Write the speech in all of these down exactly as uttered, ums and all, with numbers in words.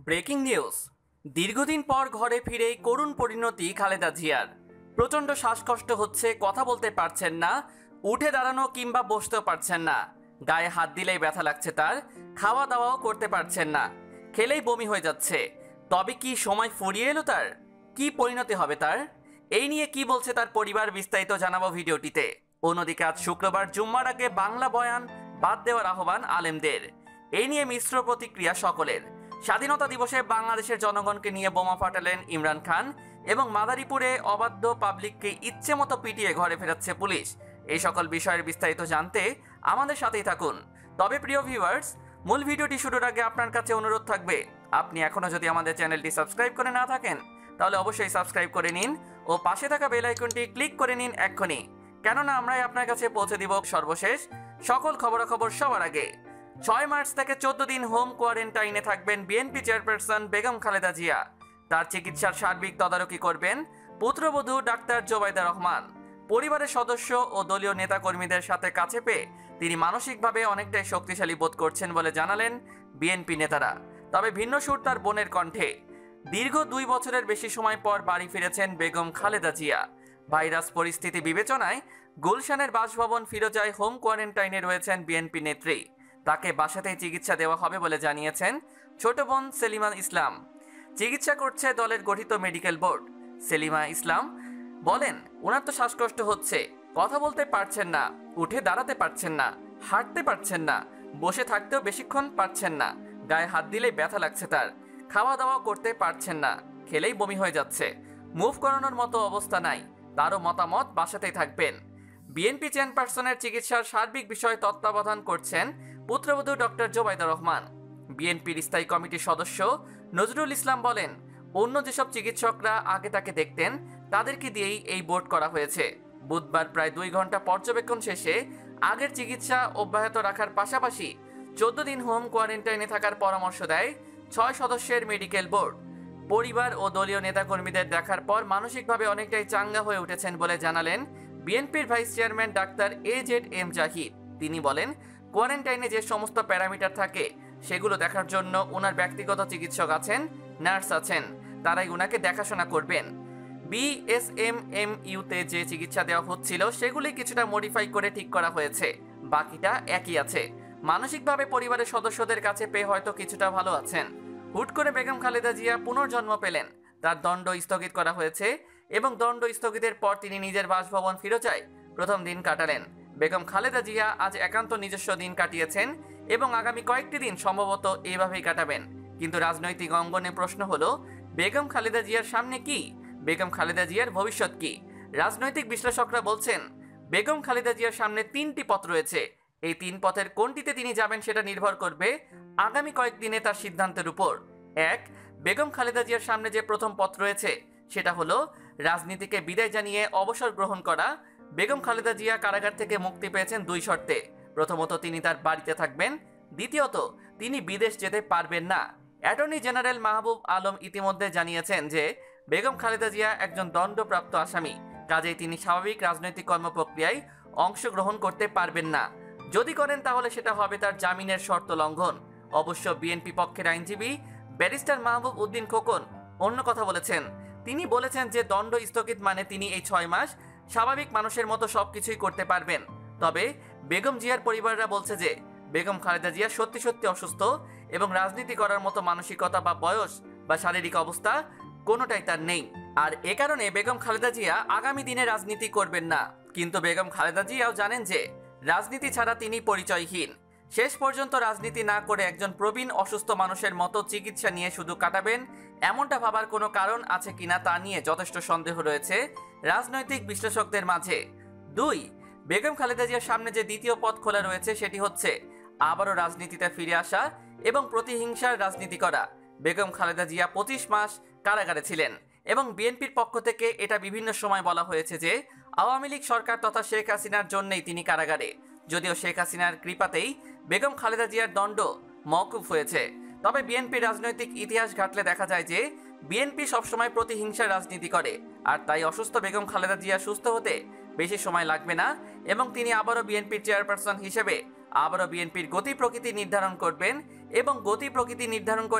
Breaking news. দীর্ঘদিন পর ঘরে ফিরেই করুণ পরিণতি খালেদা জিয়ার। প্রচণ্ড শ্বাসকষ্ট হচ্ছে, কথা বলতে পারছেন না, উঠে দাঁড়ানো কিংবা বসতেও পারছেন না, গায়ে হাত দিলেই ব্যথা লাগছে তার, খাওয়া দাওয়াও করতে পারছেন না, খেলেই বমি হয়ে যাচ্ছে। তবে কি সময় ফুরিয়ে এলো তার? কি পরিণতি হবে তার? এই নিয়ে কি বলছে তার পরিবার, বিস্তারিত জানাবো ভিডিওটিতে। অন্যদিকে আজ শুক্রবার জুম্মার আগে বাংলা বয়ান বাদ দেওয়ার আহ্বান আলেমদের। এই নিয়ে মিশ্র প্রতিক্রিয়া সকলের। স্বাধীনতা দিবসে বাংলাদেশের জনগণকে নিয়ে বোমা ফাটালেন ইমরান খান এবং মাদারীপুরে অবাধ্য পাবলিককে ইচ্ছে মতো পিটিয়ে ঘরে ফেরাচ্ছে পুলিশ। এই সকল বিষয়ের বিস্তারিত জানতে আমাদের সাথেই থাকুন। তবে প্রিয় ভিউয়ার্স, মূল ভিডিওটি শুরুর আগে আপনার কাছে অনুরোধ থাকবে, আপনি এখনও যদি আমাদের চ্যানেলটি সাবস্ক্রাইব করে না থাকেন তাহলে অবশ্যই সাবস্ক্রাইব করে নিন ও পাশে থাকা বেল আইকনটি ক্লিক করে নিন এক্ষুনি, কেননা আমরাই আপনার কাছে পৌঁছে দিব সর্বশেষ সকল খবরাখবর সবার আগে। ছয় মার্চ থেকে চোদ্দ দিন হোম কোয়ারেন্টাইনে থাকবেন বিএনপি চেয়ারপারসন বেগম খালেদা জিয়া। তার চিকিৎসার সার্বিক তদারকি করবেন পুত্রবধূ ডাক্তার জোবাইদা রহমান। পরিবারের সদস্য ও দলীয় নেতাকর্মীদের সাথে কাছে পেয়ে তিনি মানসিকভাবে অনেকটাই শক্তিশালী বোধ করছেন বলে জানালেন বিএনপি নেতারা। তবে ভিন্ন সুর তার বোনের কণ্ঠে। দীর্ঘ দুই বছরের বেশি সময় পর বাড়ি ফিরেছেন বেগম খালেদা জিয়া। ভাইরাস পরিস্থিতি বিবেচনায় গুলশানের বাসভবন ফিরোজায় হোম কোয়ারেন্টাইনে রয়েছেন বিএনপি নেত্রী। তাকে বাসাতেই চিকিৎসা দেওয়া হবে বলে জানিয়েছেন ছোট বোন সেলিমা ইসলাম। চিকিৎসা করছে দলের গঠিত মেডিকেল বোর্ড। সেলিমা ইসলাম বলেন, ওনার তো শ্বাসকষ্ট হচ্ছে, কথা বলতে পারছেন না, উঠে দাঁড়াতে পারছেন না, হাঁটতে পারছেন না, বসে থাকতেও বেশিক্ষণ পারছেন না, গায়ে হাত দিলেই ব্যথা লাগছে তার, খাওয়া দাওয়া করতে পারছেন না, খেলেই বমি হয়ে যাচ্ছে, মুভ করানোর মতো অবস্থা নাই। তারও মতামত বাসাতেই থাকবেন। বিএনপি চেয়ারপারসনের চিকিৎসার সার্বিক বিষয় তত্ত্বাবধান করছেন পুত্রবধূ ডক্টর জোবাইদা রহমান। বিএনপির স্থায়ী কমিটির সদস্য নজরুল ইসলাম বলেন, অন্য যেসব চিকিৎসকরা আগে তাকে দেখতেন তাদেরকে দিয়েই এই বোর্ড করা হয়েছে। বুধবার প্রায় দুই ঘন্টা পর্যবেক্ষণ শেষে আগের চিকিৎসা অব্যাহত রাখার পাশাপাশি চোদ্দ দিন হোম কোয়ারেন্টাইনে থাকার পরামর্শ দেয় ছয় সদস্যের মেডিকেল বোর্ড। পরিবার ও দলীয় নেতাকর্মীদের দেখার পর মানসিকভাবে অনেকটাই চাঙ্গা হয়ে উঠেছেন বলে জানালেন বিএনপির vice chairman doctor A Z M Zahid. তিনি বলেন, কোয়ারেন্টাইনে যে সমস্ত প্যারামিটার থাকে সেগুলো দেখার জন্য ওনার ব্যক্তিগত চিকিৎসক আছেন, নার্স আছেন, তারাই ওনাকে দেখাশোনা করবেন। বিএসএমএমইউতে যে চিকিৎসা দেওয়া হচ্ছিল সেগুলি কিছুটা মডিফাই করে ঠিক করা হয়েছে, বাকিটা একই আছে। মানসিকভাবে পরিবারের সদস্যদের কাছে পেয়ে হয়তো কিছুটা ভালো আছেন। হুট করে বেগম খালেদা জিয়া পুনর্জন্ম পেলেন, তার দণ্ড স্থগিত করা হয়েছে এবং দণ্ড স্থগিতের পর তিনি নিজের বাসভবন ফিরোজায় প্রথম দিন কাটালেন। বেগম খালেদা জিয়া আজ একান্ত নিজস্ব দিন কাটিয়েছেন এবং আগামী কয়েকটি দিন সম্ভবত এভাবেই কাটাবেন। কিন্তু রাজনৈতিক অঙ্গনে প্রশ্ন হলো, বেগম খালেদা জিয়ার সামনে কি? বেগম খালেদা জিয়ার ভবিষ্যৎ কি? রাজনৈতিক বিশ্লেষকরা বলছেন, বেগম খালেদা জিয়ার সামনে তিনটি পথ রয়েছে। এই তিন পথের কোনটিতে তিনি যাবেন সেটা নির্ভর করবে আগামী কয়েকদিনে তার সিদ্ধান্তের উপর। এক, বেগম খালেদা জিয়ার সামনে যে প্রথম পথ রয়েছে সেটা হলো রাজনীতিকে বিদায় জানিয়ে অবসর গ্রহণ করা। বেগম খালেদা জিয়া কারাগার থেকে মুক্তি পেয়েছেন দুই শর্তে। প্রথমত, তিনি তার বাড়িতে থাকবেন। দ্বিতীয়ত, তিনি বিদেশ যেতে পারবেন না। অ্যাটর্নি জেনারেল মাহবুব আলম ইতিমধ্যে জানিয়েছেন যে বেগম খালেদা জিয়া একজন দণ্ডপ্রাপ্ত আসামি, কাজেই তিনি স্বাভাবিক রাজনৈতিক কর্মপ্রক্রিয়ায় অংশগ্রহণ করতে পারবেন না। যদি করেন তাহলে সেটা হবে তার জামিনের শর্ত লঙ্ঘন। অবশ্য বিএনপি পক্ষের আইনজীবী ব্যারিস্টার মাহবুব উদ্দিন খোকন অন্য কথা বলেছেন। তিনি বলেছেন যে দণ্ড স্থগিত মানে তিনি এই ছয় মাস স্বাভাবিক মানুষের মতো সবকিছুই করতে পারবেন। তবে বেগম জিয়ার পরিবাররা বলছে যে বেগম খালেদা জিয়া সত্যি সত্যি অসুস্থ এবং রাজনীতি করার মতো মানসিকতা বা বয়স বা শারীরিক অবস্থা কোনোটাই তার নেই। আর এ কারণে বেগম খালেদা জিয়া আগামী দিনে রাজনীতি করবেন না। কিন্তু বেগম খালেদা জিয়াও জানেন যে রাজনীতি ছাড়া তিনি পরিচয়হীন। শেষ পর্যন্ত রাজনীতি না করে একজন প্রবীণ অসুস্থ মানুষের মতো চিকিৎসা নিয়ে শুধু কাটাবেন, এমনটা ভাবার কোনো কারণ আছে কিনা তা নিয়ে যথেষ্ট সন্দেহ রয়েছে রাজনৈতিক বিশ্লেষকদের মাঝে। দুই, বেগম খালেদা জিয়ার সামনে যে দ্বিতীয় পথ খোলা রয়েছে সেটি হচ্ছে আবারও রাজনীতিতে ফিরে আসা এবং প্রতিহিংসার রাজনীতি করা। বেগম খালেদা জিয়া পঁচিশ মাস কারাগারে ছিলেন এবং বিএনপির পক্ষ থেকে এটা বিভিন্ন সময় বলা হয়েছে যে আওয়ামী লীগ সরকার তথা শেখ হাসিনার জন্যই তিনি কারাগারে। যদিও শেখ হাসিনার কৃপাতেই বেগম খালেদা জিয়ার দণ্ড মওকুফ হয়েছে। তবে বিএনপির রাজনৈতিক ইতিহাস ঘাটলে দেখা যায় যে বিএনপি সবসময় প্রতিহিংসার রাজনীতি করে, আর তাই অসুস্থ বেগম খালেদা জিয়া সুস্থ হতে বেশি সময় লাগবে না এবং তিনি আবারও বিএনপির চেয়ারপারসন হিসেবে আবারও বিএনপির গতি প্রকৃতি নির্ধারণ করবেন এবং গতি প্রকৃতি নির্ধারণ করে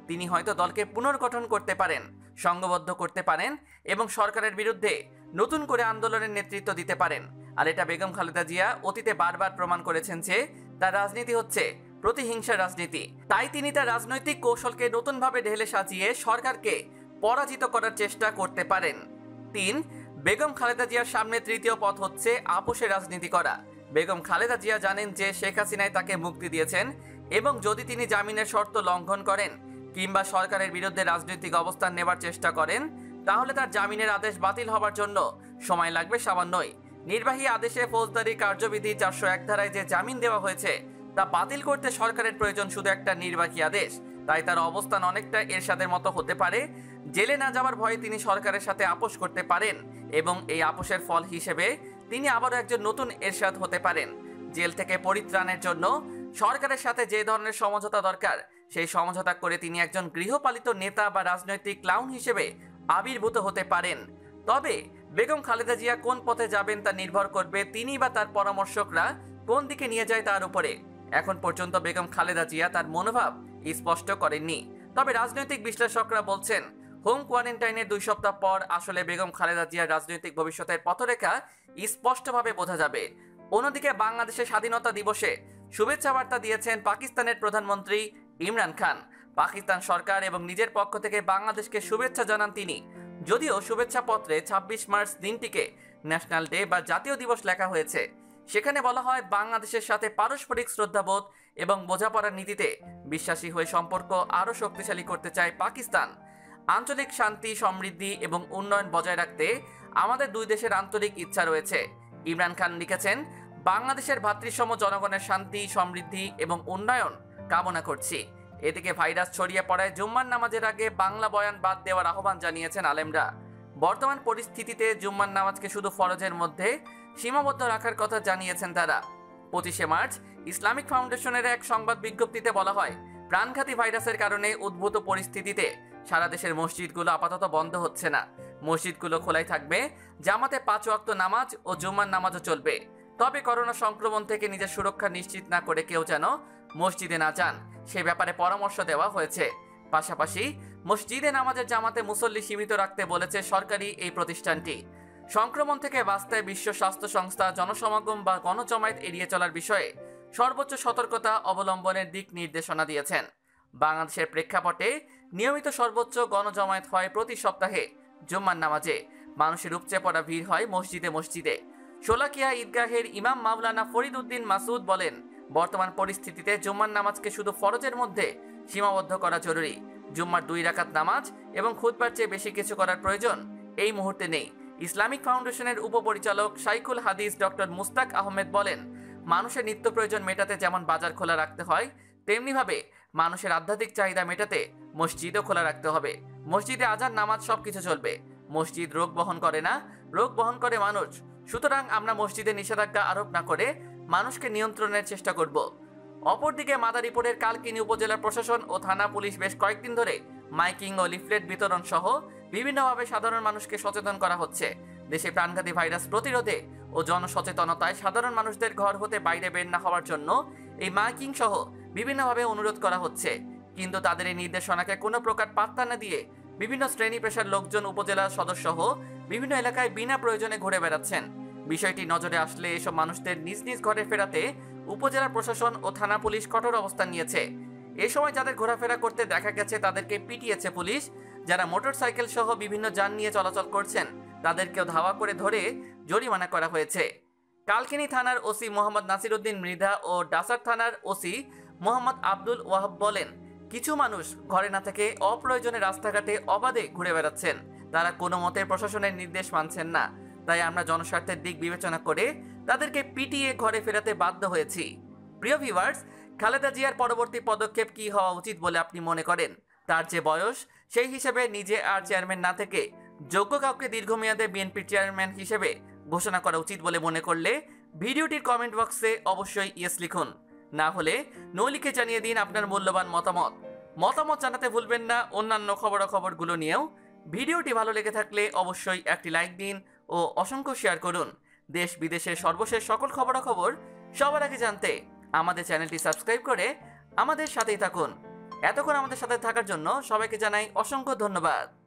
তিনি হয়তো দলকে পুনর্গঠন করতে পারেন, সংঘবদ্ধ করতে পারেন এবং সরকারের বিরুদ্ধে নতুন করে আন্দোলনের নেতৃত্ব দিতে পারেন। আর এটা বেগম খালেদা জিয়া অতীতে বারবার প্রমাণ করেছেন যে তার রাজনীতি হচ্ছে প্রতিহিংসার রাজনীতি। তাই তিনি তার রাজনৈতিক কৌশলকে নতুনভাবে ঢেলে সাজিয়ে সরকারকে পরাজিত করার চেষ্টা করতে পারেন। তিন, বেগম খালেদা জিয়ার সামনে তৃতীয় পথ হচ্ছে আপোষের রাজনীতি করা। বেগম খালেদা জিয়া জানেন যে শেখ হাসিনাই তাকে মুক্তি দিয়েছেন এবং যদি তিনি জামিনের শর্ত লঙ্ঘন করেন কিংবা সরকারের বিরুদ্ধে রাজনৈতিক অবস্থান নেবার চেষ্টা করেন তাহলে তার জামিনের আদেশ বাতিল হবার জন্য সময় লাগবে সামান্যই। নির্বাহী আদেশে ফৌজদারি কার্যবিধি চারশো এক ধারায় যে জামিন দেওয়া হয়েছে তা বাতিল করতে সরকারের প্রয়োজন শুধু একটা নির্বাহী আদেশ। তাই তার অবস্থান অনেকটা এরশাদের মতো হতে পারে। জেলে না যাওয়ার ভয়ে তিনি সরকারের সাথে আপোষ করতে পারেন এবং এই আপোষের ফল হিসেবে তিনি আবারও একজন নতুন এরশাদ হতে পারেন। জেল থেকে পরিত্রাণের জন্য সরকারের সাথে যে ধরনের সমঝোতা দরকার সেই সমঝোতা করে তিনি একজন গৃহপালিত নেতা বা রাজনৈতিক ক্লাউন হিসেবে আবির্ভূত হতে পারেন। তবে বেগম খালেদা জিয়া কোন পথে যাবেন তা নির্ভর করবে তিনি বা তার পরামর্শকরা কোন দিকে নিয়ে যায় তার উপরে। এখন পর্যন্ত বেগম খালেদা জিয়া তার মনোভাব স্পষ্ট করেননি। তবে রাজনৈতিক বিশ্লেষকরা বলছেন হোম কোয়ারেন্টাইনের দুই সপ্তাহ পর আসলে বেগম খালেদা জিয়ার রাজনৈতিক ভবিষ্যতের পথরেখা স্পষ্টভাবে বোঝা যাবে। অন্যদিকে বাংলাদেশের স্বাধীনতা দিবসে শুভেচ্ছা বার্তা দিয়েছেন পাকিস্তানের প্রধানমন্ত্রী ইমরান খান। পাকিস্তান সরকার এবং নিজের পক্ষ থেকে বাংলাদেশকে শুভেচ্ছা জানান তিনি। যদিও শুভেচ্ছা পত্রে ছাব্বিশ মার্চ দিনটিকে ন্যাশনাল ডে বা জাতীয় দিবস লেখা হয়েছে, সেখানে বলা হয় বাংলাদেশের সাথে পারস্পরিক শ্রদ্ধাবোধ এবং বোঝাপড়ার নীতিতে বিশ্বাসী হয়ে সম্পর্ক আরও শক্তিশালী করতে চায় পাকিস্তান। আঞ্চলিক শান্তি, সমৃদ্ধি এবং উন্নয়ন বজায় রাখতে আমাদের দুই দেশের আন্তরিক ইচ্ছা রয়েছে। ইমরান খান লিখেছেন, বাংলাদেশের ভ্রাতৃসম জনগণের শান্তি, সমৃদ্ধি এবং উন্নয়ন কামনা করছি। এদিকে ভাইরাস ছড়িয়ে পড়ায় জুম্মার নামাজের আগে বাংলা বয়ান বাদ দেওয়ার আহ্বান জানিয়েছেন আলেমরা। বর্তমান পরিস্থিতিতে জুম্মার নামাজকে শুধু ফরজের মধ্যে সীমাবদ্ধ রাখার কথা জানিয়েছেন তারা। পঁচিশে মার্চ ইসলামিক ফাউন্ডেশনের এক সংবাদ বিজ্ঞপ্তিতে বলা হয়, প্রাণঘাতী ভাইরাসের কারণে উদ্ভূত পরিস্থিতিতে সারা দেশের মসজিদগুলো আপাতত বন্ধ হচ্ছে না। মসজিদগুলো খোলাই থাকবে, জামাতে পাঁচ ওয়াক্ত নামাজ ও জুম্মার নামাজও চলবে। তবে করোনা সংক্রমণ থেকে নিজের সুরক্ষা নিশ্চিত না করে কেউ যেন মসজিদে না যান সে ব্যাপারে পরামর্শ দেওয়া হয়েছে। পাশাপাশি মসজিদে নামাজের জামাতে মুসল্লি সীমিত রাখতে বলেছে সরকারি এই প্রতিষ্ঠানটি। সংক্রমণ থেকে বাঁচতে বিশ্ব স্বাস্থ্য সংস্থা জনসমাগম বা গণজমায়েত এড়িয়ে চলার বিষয়ে সর্বোচ্চ সতর্কতা অবলম্বনের দিক নির্দেশনা দিয়েছেন। বাংলাদেশের প্রেক্ষাপটে নিয়মিত সর্বোচ্চ গণজমায়েত হয় প্রতি সপ্তাহে জুম্মার নামাজে। মানুষের উপচে পড়া ভিড় হয় মসজিদে মসজিদে। শোলাকিয়া ঈদগাহের ইমাম মাওলানা ফরিদ উদ্দিন মাসুদ বলেন, বর্তমান পরিস্থিতিতে জুম্মার নামাজকে শুধু ফরজের মধ্যে সীমাবদ্ধ করা জরুরি। জুম্মার দুই রাকাত নামাজ এবং খুতবার চেয়ে বেশি কিছু করার প্রয়োজন এই মুহূর্তে নেই। ইসলামিক ফাউন্ডেশনের উপপরিচালক শাইখুল হাদিস ডক্টর মুস্তাক আহমেদ বলেন, মানুষের নিত্য প্রয়োজন মেটাতে যেমন বাজার খোলা রাখতে হয় তেমনিভাবে মানুষের আধ্যাত্মিক চাহিদা মেটাতে মসজিদও খোলা রাখতে হবে। মসজিদে আজান, নামাজ সবকিছু চলবে। মসজিদ রোগ বহন করে না, রোগ বহন করে মানুষ। সুতরাং আমরা মসজিদে নিষেধাজ্ঞা আরোপ না করে মানুষকে নিয়ন্ত্রণের চেষ্টা করব। অপরদিকে মাদারীপুরের কালকিনি উপজেলা প্রশাসন ও থানা পুলিশ বেশ কয়েকদিন ধরে মাইকিং ও লিফলেট বিতরণ সহ বিভিন্নভাবে সাধারণ মানুষকে সচেতন করা হচ্ছে। দেশে প্রাণঘাতী ভাইরাস প্রতিরোধে ও জনসচেতনতায় সাধারণ মানুষদের ঘর হতে বাইরে বের না হওয়ার জন্য এই মাইকিং সহ বিভিন্নভাবে অনুরোধ করা হচ্ছে। কিন্তু তাদের এই নির্দেশনাকে কোনো প্রকার পাত্তা না দিয়ে বিভিন্ন শ্রেণী পেশার লোকজন উপজেলা সদস্য সহ বিভিন্ন এলাকায় বিনা প্রয়োজনে ঘুরে বেড়াচ্ছেন। বিষয়টি নজরে আসলে এসব মানুষদের নিজ নিজ ঘরে ফেরাতে উপজেলা প্রশাসন ও থানা পুলিশ কঠোর অবস্থান নিয়েছে। এ সময় যাদের ঘোরাফেরা করতে দেখা গেছে তাদেরকে পিটিয়েছে পুলিশ। যারা মোটরসাইকেল সহ বিভিন্ন যান নিয়ে চলাচল করছেন তাদেরকেও ধাওয়া করে ধরে জরিমানা করা হয়েছে। কালকিনি থানার ওসি মোহাম্মদ নাসির উদ্দিন মৃধা ও ডাসার থানার ওসি মোহাম্মদ আব্দুল ওয়াহাব বলেন, কিছু মানুষ ঘরে না থেকে অপ্রয়োজনে রাস্তাঘাটে অবাধে ঘুরে বেড়াচ্ছেন। তারা কোনো মতে প্রশাসনের নির্দেশ মানছেন না। তাই আমরা জনস্বার্থের দিক বিবেচনা করে তাদেরকে পিটিয়ে ঘরে ফেরাতে বাধ্য হয়েছি। প্রিয় ভিউয়ার্স, খালেদা জিয়ার পরবর্তী পদক্ষেপ কি হওয়া উচিত বলে আপনি মনে করেন? তার যে বয়স সেই হিসেবে নিজে আর চেয়ারম্যান না থেকে যোগ্য কাউকে দীর্ঘমেয়াদে বিএনপির চেয়ারম্যান হিসেবে ঘোষণা করা উচিত বলে মনে করলে ভিডিওটির কমেন্ট বক্সে অবশ্যই ইয়েস লিখুন। না হলে নো লিখে জানিয়ে দিন আপনার মূল্যবান মতামত। মতামত জানাতে ভুলবেন না অন্যান্য খবরাখবরগুলো নিয়েও। ভিডিওটি ভালো লেগে থাকলে অবশ্যই একটি লাইক দিন ও অসংখ্য শেয়ার করুন। দেশ বিদেশের সর্বশেষ সকল খবরাখবর সবার আগে জানতে আমাদের চ্যানেলটি সাবস্ক্রাইব করে আমাদের সাথেই থাকুন। এতক্ষণ আমাদের সাথে থাকার জন্য সবাইকে জানাই অসংখ্য ধন্যবাদ।